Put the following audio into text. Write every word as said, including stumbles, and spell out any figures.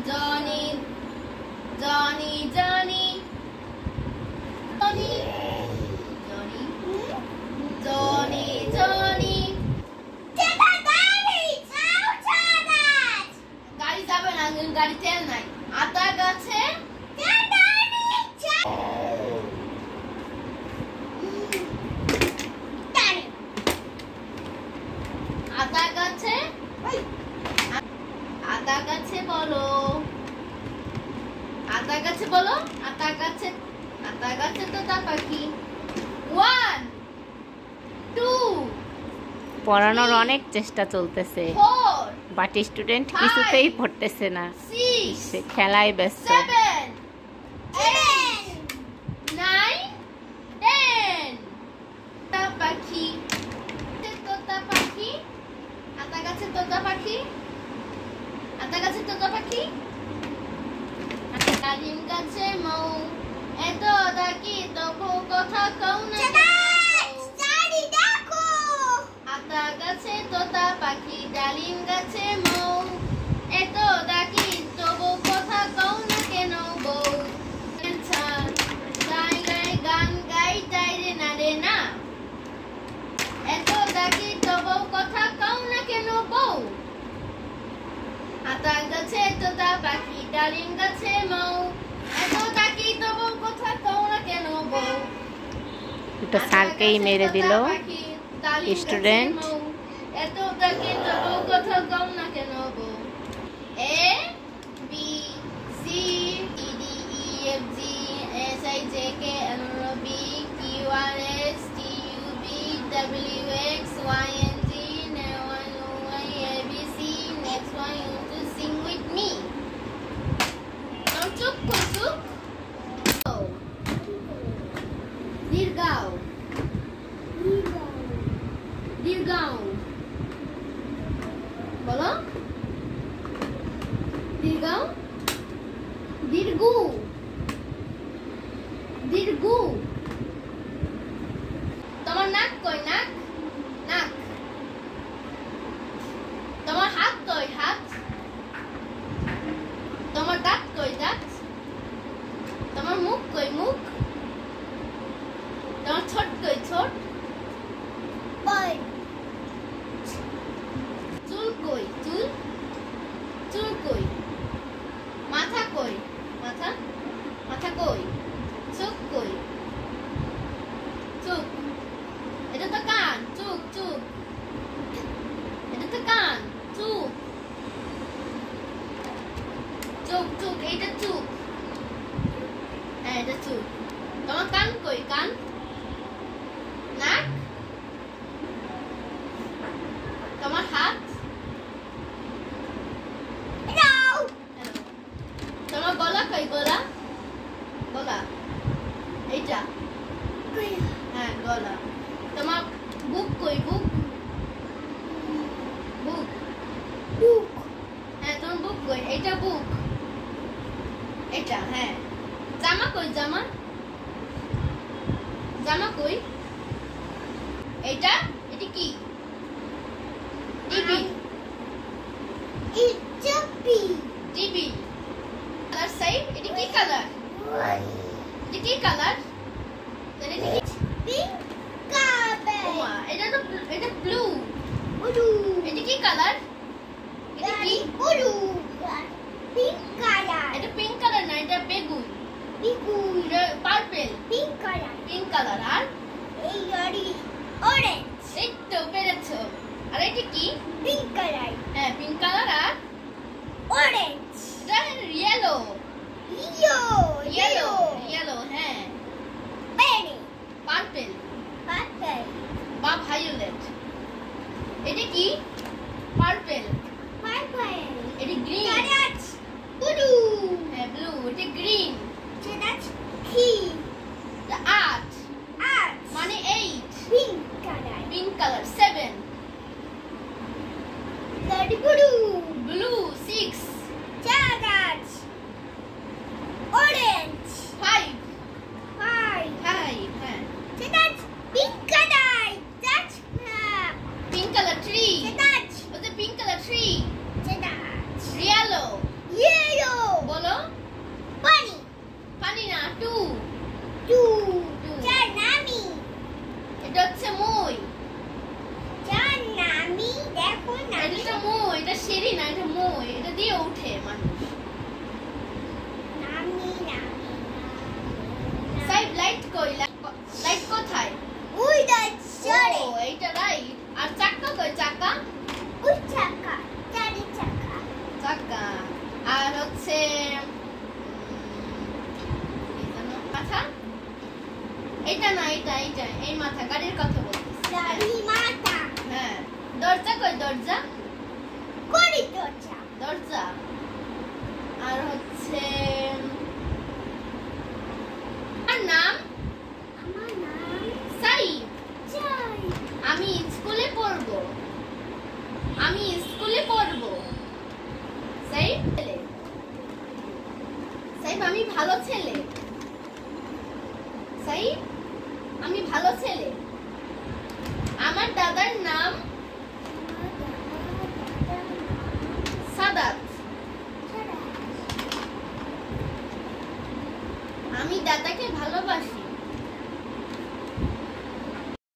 Johnny, Johnny, Johnny, Johnny, Johnny, Johnny, Johnny. Tata, Daddy, out of that. গাড়ি যাবে না, গাড়ি তেল নাই। আতা গাছে আতা গাছে আতা গাছে বলো আতা গাছে বলো আতা গাছে আতা গাছে তোতা পাখি ওয়ান টু পড়ানোর অনেক চেষ্টা চলতেছে ফোর বাট স্টুডেন্ট কিছুতেই পড়তেছে না, সিক্স সে খেলায় ব্যস্ত। সেভেন এইট নাইন টেন তোতা পাখি তোতা পাখি আতা গাছে তোতা পাখি আতা গাছে তোতা পাখি ডালিম গাছে মৌ এত ডাকি তবু কথা কও না Daddy, দেখো আতা গাছে তোতা পাখি ডালিম গাছে মৌ এত ডাকি তবু কথা কও না কেন বউ গাই গাই গান গাই তাই রে না রে না এত ডাকি তবু কথা কও না কেন বউ আতা গাছে তোতা পাখি ডালিম গাছে মৌ এত ডাকি তবু কথা কও না কেন বউ দুটো স্যারকেই মেরে দিল স্টুডেন্ট। এত ডাকি তবু কথা কও না কেন বউ A B C E D E F G S I J K L M N P Q R S T U V W X Y and Z A B C next won't you to sing with me চুপ চুপ দীর্ঘাও দীর্ঘাও বলো দীর্ঘাও দীর্ঘু দীর্ঘু তোমার নাক কই নাক নাক তোমার হাত কই হাত তোমার দাঁত কই দাঁত তোমার মুখ কই মুখ তোমার ছোট কই ছোট বল চুল কই চুল চুল কই মাথা কই মাথা মাথা কই চোখ কই চোখ এটা তো কান চোখ চোখ এটা তো কান চোখ চোখ চোখ এইটা চোখ হ্যাঁ এটা চোখ তোমার কান কই কান নাক তোমার হাত নাও তোমার গলা কই গলা গলা এইটা হ্যাঁ গলা তোমার বুক কই বুক বুক বুক হ্যাঁ তোমার বুক কই এইটা বুক এটা হ্যাঁ জামা কই জামা জামা কই এইটা এটা কি টিভি ইচপি টিভি কালার সাইড এটা কি কালার এটা কি কালার এটা কি পিঙ্ক কালার ওমা এটা তো এটা ব্লু ব্লু এটা কি কালার এটা কি ব্লু পিঙ্ক কালার এটা পিঙ্ক কালার না এটা বেগুন বেগুন এটা purple pink colour pink colour আর এই গাড়ি অরেঞ্জ এই তো পেরেছো আর এটা কি পিঙ্ক কালার হ্যাঁ পিঙ্ক কালার আর অরেঞ্জ এটা ইয়েলো ইয়ো ইয়েলো ইয়েলো হ্যাঁ বেরি পার্পল পার্পল বা ভায়োলেট এটা কি পার্পল পার্পল এটা গ্রিন কালার ব্লু হ্যাঁ ব্লু এটা গ্রিন সেটাচ কি এটা আট আর মানে eight pink colour pink colour seven গাড়ি ব্লু ব্লু টাকা। আর হচ্ছে মাথা, এটা না এটা এটা এই মাথা, গাড়ির কথা বলতেছি। গাড়ি মাথা। হ্যাঁ, দরজা কই দরজা? করি দরজা। দরজা। আর হচ্ছে আর নাম? আমার নাম সাইদ। জয়। আমি স্কুলে পড়বো। আমি স্কুলে পড়বো। সাইদ ছেলে। সাইদ আমি ভালো ছেলে। সাইদ আমি ভালো ছেলে। আমার দাদার নাম সাদাত। আমি দাদাকে ভালোবাসি।